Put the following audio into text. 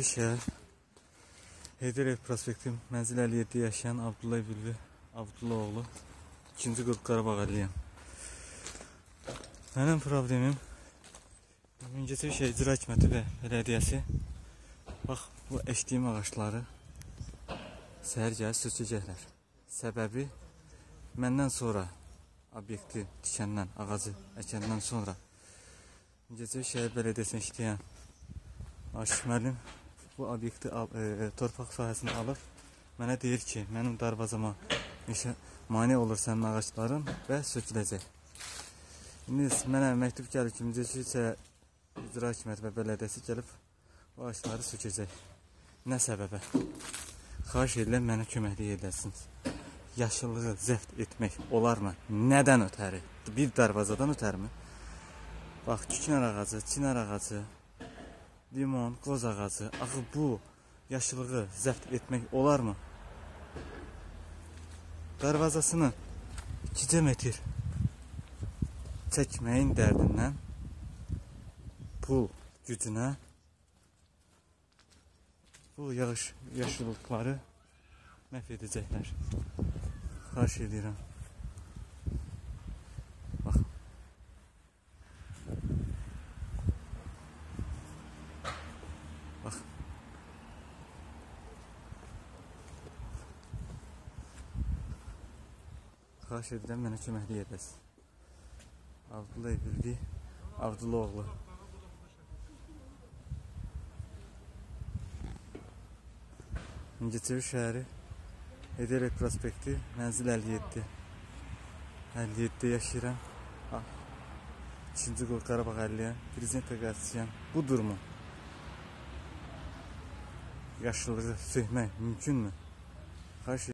şəhər Heydər prospekti mənzil 57 yaşayan Abdullayev Ülvi Abdullaoğlu 2-ci qrup Qarabağ əliyəm. Mənim problemim Mingəçevir İcra Hakimiyyəti və Bələdiyyəsi bax bu əkdiyim ağaçları səhər gəlib sökəcəklər. Səbəbi məndən sonra obyekti tikəndən, ağacı əkəndən sonra Mingəçevir şəhər Bələdiyyəsində işləyən Aşıq müəllim bu obyekti torpaq sahəsini alıb mənə deyir ki, mənim darvazama mane olur sənin ağaçların və söküləcək. İndi mənə məktub gəlir ki, Mingəçevir İcra Hakimiyyəti və Bələdiyyəsi gəlib bu ağaçları sökəcək. Nə səbəbə? Xahiş edirəm, mənə köməklik edəsiniz. Yaşıllığı zəbt etmək olarmı? Nədən ötəri? Bir darvazadan ötərmi? Bax, küknar ağacı, çinar ağacı, limon, qoz ağacı, axı bu yaşıllığı zəbt etmək olarmı? Darvazasını 2 metr çəkməyin dərdindən pul gücünə bu yaşıllıqları məhv edəcəklər. Xahiş edirəm. Bax. Bax. Xahiş edirəm, mənə köməklik edəsiniz. Abdullayev Ülvi Abdullaoğlu. Mingəçevir şəhəri Heydər prospekti mənzil 57. 57 yaşayıram. 2-ci qrup Qarabağ əliyəm. Prezident təqaüdçüyəm. Budurmu? Yaşıllığı sökmək mümkünmü? Xahiş